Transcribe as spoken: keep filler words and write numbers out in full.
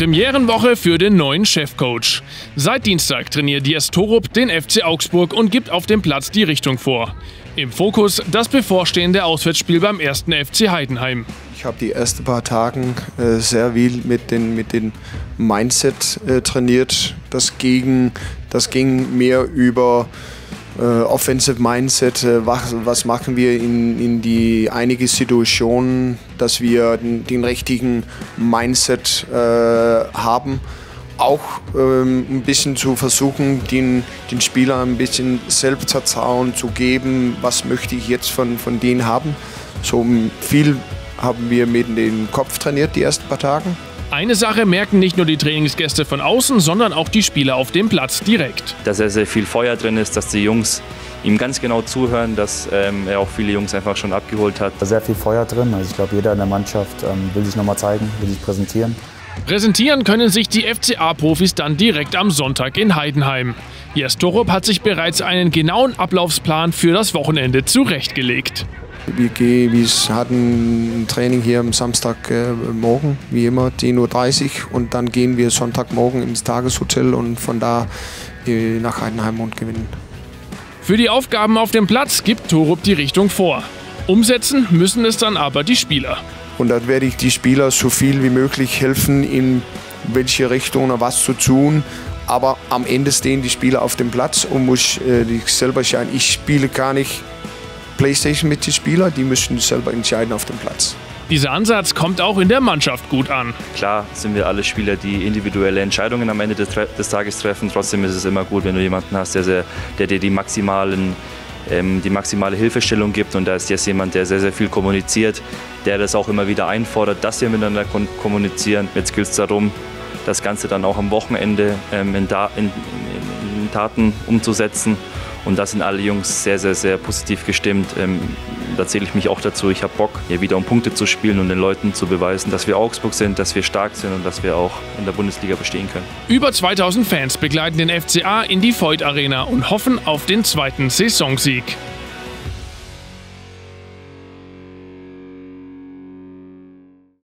Premierenwoche für den neuen Chefcoach. Seit Dienstag trainiert Jes Torup den F C Augsburg und gibt auf dem Platz die Richtung vor. Im Fokus das bevorstehende Auswärtsspiel beim ersten F C Heidenheim. Ich habe die ersten paar Tage äh, sehr viel mit dem mit den Mindset äh, trainiert. Das ging, das ging mehr über äh, Offensive Mindset. Äh, was, was machen wir in, in die einige Situationen, dass wir den, den richtigen Mindset äh, haben. Auch ähm, ein bisschen zu versuchen, den, den Spielern ein bisschen Selbstvertrauen zu geben. Was möchte ich jetzt von, von denen haben? So viel haben wir mit dem Kopf trainiert die ersten paar Tage. Eine Sache merken nicht nur die Trainingsgäste von außen, sondern auch die Spieler auf dem Platz direkt. Dass sehr, sehr viel Feuer drin ist, dass die Jungs ihm ganz genau zuhören, dass ähm, er auch viele Jungs einfach schon abgeholt hat. Sehr viel Feuer drin. Also ich glaube, jeder in der Mannschaft ähm, will sich nochmal zeigen, will sich präsentieren. Präsentieren können sich die F C A-Profis dann direkt am Sonntag in Heidenheim. Jes Torup hat sich bereits einen genauen Ablaufsplan für das Wochenende zurechtgelegt. Wir, gehen, wir hatten ein Training hier am Samstagmorgen, äh, wie immer, zehn Uhr dreißig. Und dann gehen wir Sonntagmorgen ins Tageshotel und von da äh, nach Heidenheim und gewinnen. Für die Aufgaben auf dem Platz gibt Torup die Richtung vor. Umsetzen müssen es dann aber die Spieler. Und dann werde ich die Spieler so viel wie möglich helfen, in welche Richtung oder was zu tun. Aber am Ende stehen die Spieler auf dem Platz und muss äh, selber entscheiden. Ich spiele gar nicht Playstation mit den Spielern, die müssen selber entscheiden auf dem Platz. Dieser Ansatz kommt auch in der Mannschaft gut an. Klar sind wir alle Spieler, die individuelle Entscheidungen am Ende des, des Tages treffen. Trotzdem ist es immer gut, wenn du jemanden hast, der, sehr, der dir die, maximalen, ähm, die maximale Hilfestellung gibt. Und da ist jetzt jemand, der sehr, sehr viel kommuniziert, der das auch immer wieder einfordert, dass wir miteinander kommunizieren. Jetzt gilt es darum, das Ganze dann auch am Wochenende ähm, in, da, in, in Taten umzusetzen. Und da sind alle Jungs sehr, sehr, sehr positiv gestimmt. Ähm, da zähle ich mich auch dazu. Ich habe Bock, hier wieder um Punkte zu spielen und den Leuten zu beweisen, dass wir Augsburg sind, dass wir stark sind und dass wir auch in der Bundesliga bestehen können. Über zweitausend Fans begleiten den F C A in die Voith Arena und hoffen auf den zweiten Saisonsieg.